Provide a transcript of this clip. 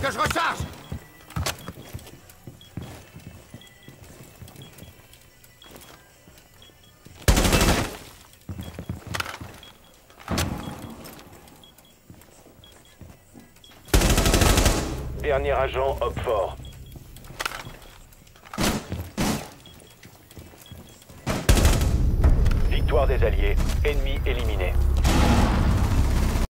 que je recharge! Dernier agent, Hop fort. Victoire des Alliés. Ennemi éliminé.